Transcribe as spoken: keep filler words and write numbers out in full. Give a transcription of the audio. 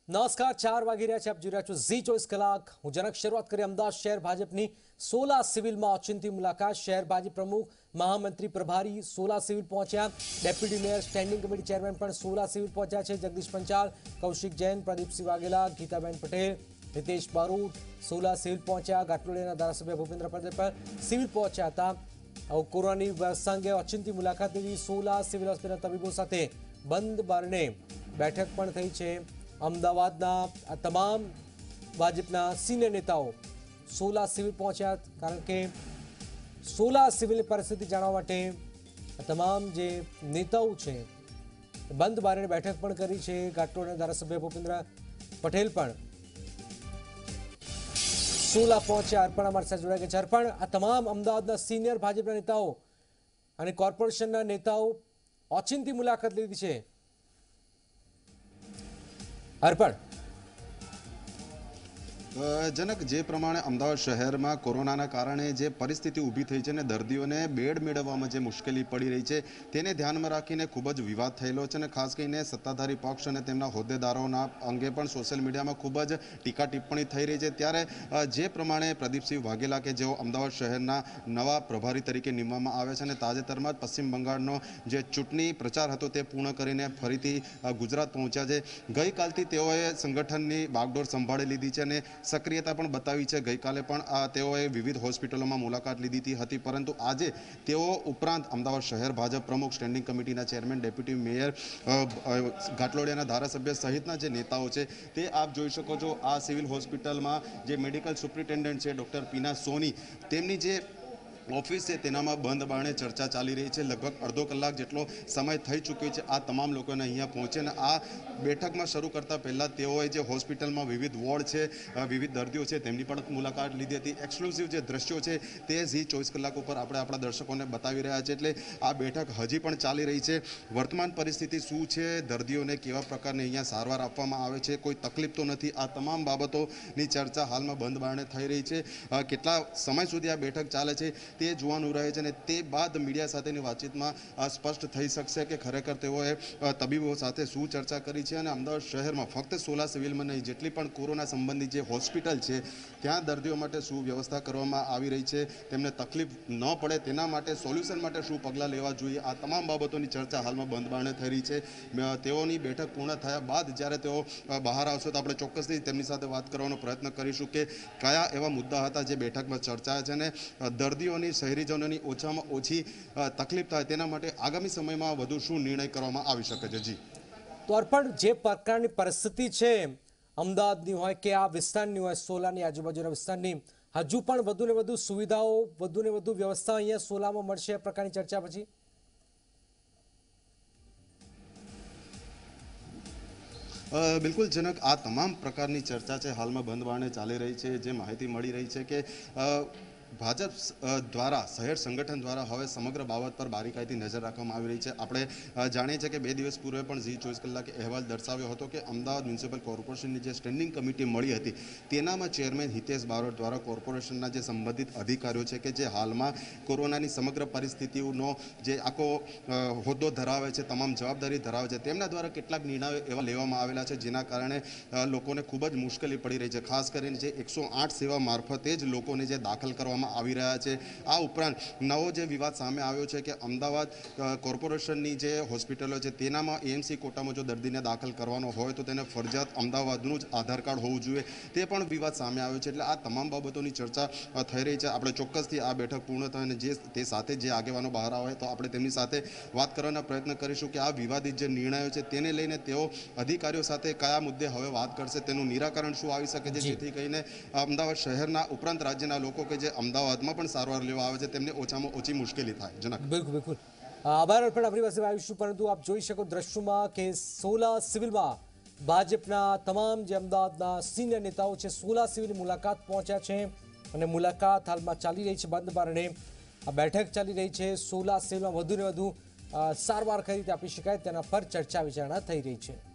નમસ્કાર, ચાર વાગી રહ્યા છે. આપ જોઈ રહ્યા છો ઝી ચોવીસ કલાક. હું જનક શરૂઆત કરી અમદાવાદ શહેર ભાજપની સોલા સિવિલમાં ઓચિંતી મુલાકાત. શહેર ભાજપ પ્રમુખ, મહામંત્રી પ્રભારી સોલા સિવિલ પહોંચ્યા. Deputy mayor, standing committee chairman પણ સોલા સિવિલ પહોંચ્યા છે. જગદીશ પંચાલ, કૌશિક જૈન, પ્રદીપસિંહ વાઘેલા, ગીતાબેન પટેલ, હિતેશ બારોટ સોલા સિવિલ પહોંચ્યા. ઘાટલોડિયાના ધારાસભ્ય ભૂપેન્દ્ર પટેલ પણ સિવિલ પહોંચ્યા હતા. કોરોનાની વ્યવસ્થા અંગે ઓચિંતી મુલાકાત લીધી. સોલા સિવિલ હોસ્પિટલના તબીબો સાથે બંધ બારણે બેઠક પણ થઈ છે. અમદાવાદના આ તમામ ભાજપના સિનિયર નેતાઓ સોલા સિવિલ પહોંચ્યા, કારણ કે સોલા સિવિલની પરિસ્થિતિ જાણવા માટે તમામ જે નેતાઓ છે બંધ બારણે બેઠક પણ કરી છે. ઘાટલોડિયાના ધારાસભ્ય ભૂપેન્દ્ર પટેલ પણ સોલા પહોંચ્યા. અર્પણ અમારી સાથે જોડાઈ ગયા છે. અર્પણ, આ તમામ અમદાવાદના સિનિયર ભાજપના નેતાઓ અને કોર્પોરેશનના નેતાઓ ઓચિંતી મુલાકાત લીધી છે. અર્પણ, જનક, જે પ્રમાણે અમદાવાદ શહેરમાં કોરોનાના કારણે જે પરિસ્થિતિ ઊભી થઈ છે અને દર્દીઓને બેડ મેળવવામાં જે મુશ્કેલી પડી રહી છે તેને ધ્યાનમાં રાખીને ખૂબ જ વિવાદ થયેલો છે અને ખાસ કરીને સત્તાધારી પક્ષ અને તેમના હોદ્દેદારોના અંગે પણ સોશિયલ મીડિયામાં ખૂબ જ ટીકા ટિપ્પણી થઈ રહી છે. ત્યારે જે પ્રમાણે પ્રદીપસિંહ વાઘેલા કે જેઓ અમદાવાદ શહેરના નવા પ્રભારી તરીકે નિમવામાં આવે છે અને તાજેતરમાં જ પશ્ચિમ બંગાળનો જે ચૂંટણી પ્રચાર હતો તે પૂર્ણ કરીને ફરીથી ગુજરાત પહોંચ્યા છે. ગઈકાલથી તેઓએ સંગઠનની બાગડોર સંભાળી લીધી છે અને સક્રિયતા પણ બતાવી છે. ગઈકાલે પણ તેઓએ વિવિધ હોસ્પિટલોમાં મુલાકાત લીધી હતી, પરંતુ આજે તેઓ ઉપરાંત અમદાવાદ શહેર ભાજપ પ્રમુખ, સ્ટેન્ડિંગ કમિટીના ચેરમેન, ડેપ્યુટી મેયર, ઘાટલોડિયાના ધારાસભ્ય સહિતના જે નેતાઓ છે તે આપ જોઈ શકો છો. આ સિવિલ હોસ્પિટલમાં જે મેડિકલ સુપ્રિન્ટેન્ડન્ટ છે ડૉક્ટર પીના સોની, તેમની જે ઓફિસ છે તેનામાં બંધ બારણે ચર્ચા ચાલી રહી છે. લગભગ અડધો કલાક જેટલો સમય થઈ ચૂક્યો છે આ તમામ લોકોને અહીંયા પહોંચે. અને આ બેઠકમાં શરૂ કરતાં પહેલાં તેઓએ જે હોસ્પિટલમાં વિવિધ વોર્ડ છે, વિવિધ દર્દીઓ છે તેમની પણ મુલાકાત લીધી હતી. એક્સક્લુઝિવ જે દ્રશ્યો છે તે ઝી ચોવીસ કલાક ઉપર આપણે આપણા દર્શકોને બતાવી રહ્યા છે. એટલે આ બેઠક હજી પણ ચાલી રહી છે. વર્તમાન પરિસ્થિતિ શું છે, દર્દીઓને કેવા પ્રકારની અહીંયા સારવાર આપવામાં આવે છે, કોઈ તકલીફ તો નથી, આ તમામ બાબતોની ચર્ચા હાલમાં બંધ બારણે થઈ રહી છે. કેટલા સમય સુધી આ બેઠક ચાલે છે તે જોવાનું રહે છે અને તે બાદ મીડિયા સાથેની વાતચીતમાં સ્પષ્ટ થઈ શકશે કે ખરેખર તેઓએ તબીબો સાથે શું ચર્ચા કરી છે. અને અમદાવાદ શહેરમાં ફક્ત સોલા સિવિલમાં નહીં, જેટલી પણ કોરોના સંબંધિત જે હોસ્પિટલ છે ત્યાં દર્દીઓ માટે શું વ્યવસ્થા કરવામાં આવી રહી છે, તેમને તકલીફ ન પડે તેના માટે સોલ્યુશન માટે શું પગલાં લેવા જોઈએ, આ તમામ બાબતોની ચર્ચા હાલમાં બંધ બારણે થઈ રહી છે. તેઓની બેઠક પૂર્ણ થયા બાદ જ્યારે તેઓ બહાર આવશે તો આપણે ચોક્કસથી તેમની સાથે વાત કરવાનો પ્રયત્ન કરીશું કે કયા એવા મુદ્દા હતા જે બેઠકમાં ચર્ચાયા છે અને દર્દીઓની, શહેરીજનોની ઓછામાં ઓછી તકલીફ થાય તેના માટે આગામી સમયમાં વધુ શું નિર્ણય કરવામાં આવી શકે છે. જી તો અર્પણ, જે પ્રકારની પરિસ્થિતિ છે અમદાવાદની હોય કે આ વિસ્તારની હોય, સોલાની આજુબાજુના વિસ્તારની, હજુ પણ વધુ ને વધુ સુવિધાઓ, વધુ ને વધુ વ્યવસ્થા અહીંયા સોલામાં મળશે આ પ્રકારની ચર્ચા પછી? બિલકુલ જનક, આ તમામ પ્રકારની ચર્ચા છે હાલમાં બંધ બારણે ચાલી રહી છે. જે માહિતી મળી રહી છે કે ભાજપ દ્વારા, શહેર સંગઠન દ્વારા હવે સમગ્ર બાબત પર બારીકાઈથી નજર રાખવામાં આવી રહી છે. આપણે જાણીએ છીએ કે બે દિવસ પૂર્વે પણ ઝી ચોવીસ કલાકે અહેવાલ દર્શાવ્યો હતો કે અમદાવાદ મ્યુનિસિપલ કોર્પોરેશનની જે સ્ટેન્ડિંગ કમિટી મળી હતી તેનામાં ચેરમેન હિતેશ બારોટ દ્વારા કોર્પોરેશનના જે સંબંધિત અધિકારીઓ છે કે જે હાલમાં કોરોનાની સમગ્ર પરિસ્થિતિનો જે આખો હોદ્દો ધરાવે છે, તમામ જવાબદારી ધરાવે છે, તેમના દ્વારા કેટલાક નિર્ણયો એવા લેવામાં આવેલા છે જેના કારણે લોકોને ખૂબ જ મુશ્કેલી પડી રહી છે. ખાસ કરીને જે એકસો આઠ સેવા મારફતે જ લોકોને જે દાખલ કરવામાં આવી રહ્યા છે. આ ઉપરાંત નવો જે વિવાદ સામે આવ્યો છે કે અમદાવાદ કોર્પોરેશનની જે હોસ્પિટલો છે તેનામાં એએમસી કોટામાં જો દર્દીને દાખલ કરવાનો હોય તો તેને ફરજિયાત અમદાવાદનું જ આધાર કાર્ડ હોવું જોઈએ, તે પણ વિવાદ સામે આવ્યો છે. એટલે આ તમામ બાબતોની ચર્ચા થઈ રહી છે. આપણે ચોક્કસથી આ બેઠક પૂર્ણ થાય અને જે તે સાથે જે આગેવાનો બહાર આવે તો આપણે તેમની સાથે વાત કરવાના પ્રયત્ન કરીશું કે આ વિવાદિત જે નિર્ણયો છે તેને લઈને તેઓ અધિકારીઓ સાથે કયા મુદ્દે હવે વાત કરશે, તેનું નિરાકરણ શું આવી શકે છે, જેથી કરીને અમદાવાદ શહેરના ઉપરાંત રાજ્યના લોકો કે જે અમદાવાદમાં પણ સારવાર લેવા આવે છે તેમને ઓછામાં ઓછી મુશ્કેલી થાય. જનક, બિલકુલ બિલકુલ આભાર પણ આપણી પાસે આવીશું. પરંતુ આપ જોઈ શકો દ્રશ્યોમાં કે સોલા સિવિલમાં ભાજપના તમામ જે અમદાવાદના સિનિયર નેતાઓ છે સોલા સિવિલની મુલાકાત પહોંચ્યા છે અને મુલાકાત હાલમાં ચાલી રહી છે બંધ બારણે. આ બેઠક ચાલી રહી છે. સોલા સિવિલમાં વધુ ને વધુ સારવાર કઈ રીતે આપી શકાય તેના પર ચર્ચા વિચારણા થઈ રહી છે.